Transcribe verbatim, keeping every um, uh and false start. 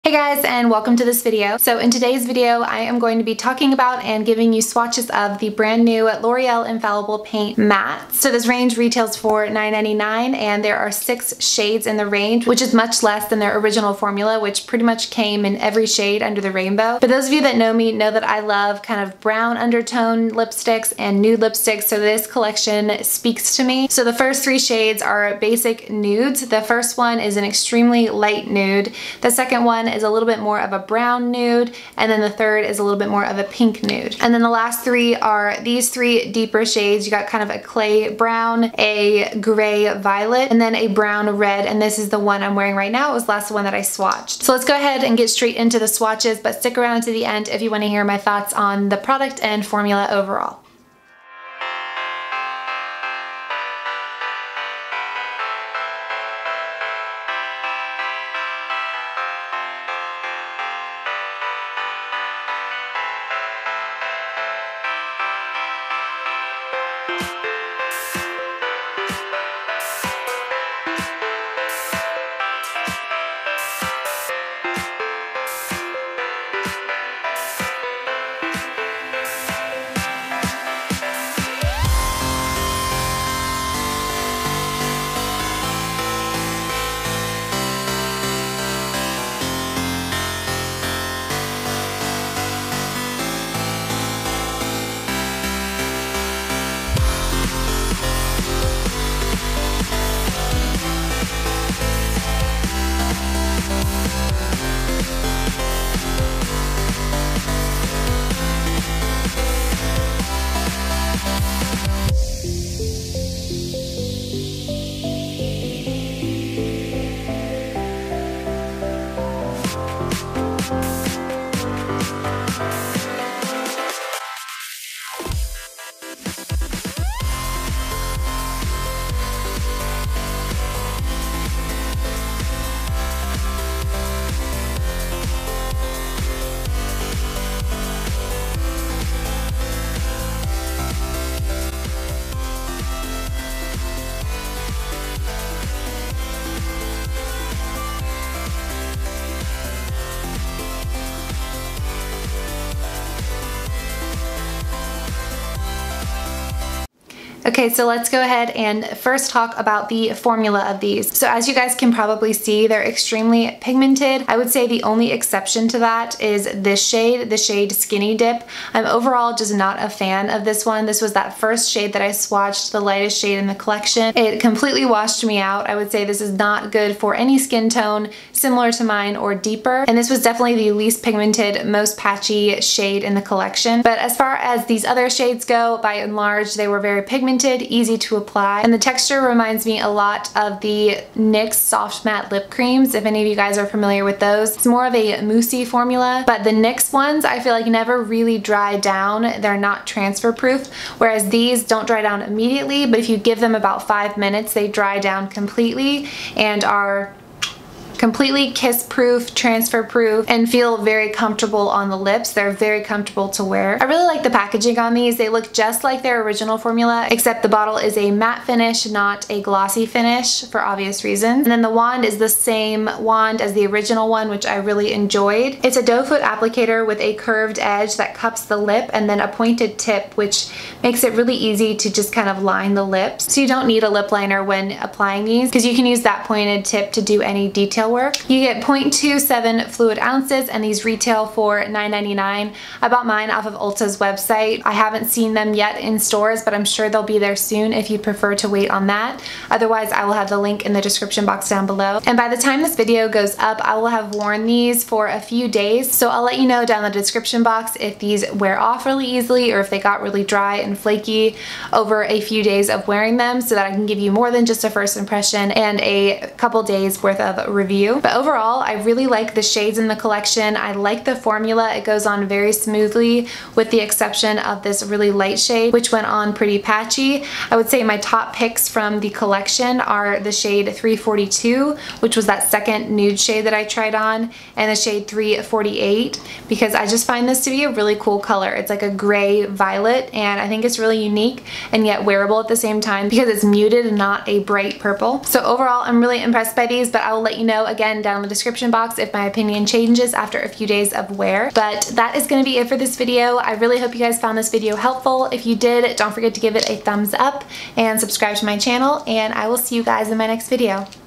Hey guys, and welcome to this video. So in today's video, I am going to be talking about and giving you swatches of the brand new L'Oreal Infallible Paint Matte. So this range retails for nine ninety-nine, and there are six shades in the range, which is much less than their original formula, which pretty much came in every shade under the rainbow. But those of you that know me know that I love kind of brown undertone lipsticks and nude lipsticks, so this collection speaks to me. So the first three shades are basic nudes. The first one is an extremely light nude. The second one is a little bit more of a brown nude, and then the third is a little bit more of a pink nude. And then the last three are these three deeper shades. You got kind of a clay brown, a gray violet, and then a brown red, and this is the one I'm wearing right now. It was the last one that I swatched. So let's go ahead and get straight into the swatches, but stick around to the end if you want to hear my thoughts on the product and formula overall. Okay, so let's go ahead and first talk about the formula of these. So as you guys can probably see, they're extremely pigmented. I would say the only exception to that is this shade, the shade Skinny Dip. I'm overall just not a fan of this one. This was that first shade that I swatched, the lightest shade in the collection. It completely washed me out. I would say this is not good for any skin tone similar to mine or deeper. And this was definitely the least pigmented, most patchy shade in the collection. But as far as these other shades go, by and large, they were very pigmented, easy to apply, and the texture reminds me a lot of the N Y X Soft Matte Lip Creams, if any of you guys are familiar with those. It's more of a moussey formula, but the N Y X ones I feel like never really dry down. They're not transfer proof, whereas these don't dry down immediately, but if you give them about five minutes, they dry down completely and are completely kiss proof, transfer proof, and feel very comfortable on the lips. They're very comfortable to wear. I really like the packaging on these. They look just like their original formula, except the bottle is a matte finish, not a glossy finish, for obvious reasons. And then the wand is the same wand as the original one, which I really enjoyed. It's a doe foot applicator with a curved edge that cups the lip, and then a pointed tip, which makes it really easy to just kind of line the lips. So you don't need a lip liner when applying these, because you can use that pointed tip to do any detail work. You get zero point two seven fluid ounces, and these retail for nine ninety-nine. I bought mine off of Ulta's website. I haven't seen them yet in stores, but I'm sure they'll be there soon if you prefer to wait on that. Otherwise, I will have the link in the description box down below. And by the time this video goes up, I will have worn these for a few days, so I'll let you know down in the description box if these wear off really easily or if they got really dry and flaky over a few days of wearing them, so that I can give you more than just a first impression and a couple days worth of review. But overall, I really like the shades in the collection. I like the formula. It goes on very smoothly with the exception of this really light shade, which went on pretty patchy. I would say my top picks from the collection are the shade three forty-two, which was that second nude shade that I tried on, and the shade three forty-eight, because I just find this to be a really cool color. It's like a gray violet, and I think it's really unique and yet wearable at the same time because it's muted and not a bright purple. So overall, I'm really impressed by these, but I will let you know know again down in the description box if my opinion changes after a few days of wear. But that is going to be it for this video. I really hope you guys found this video helpful. If you did, don't forget to give it a thumbs up and subscribe to my channel, and I will see you guys in my next video.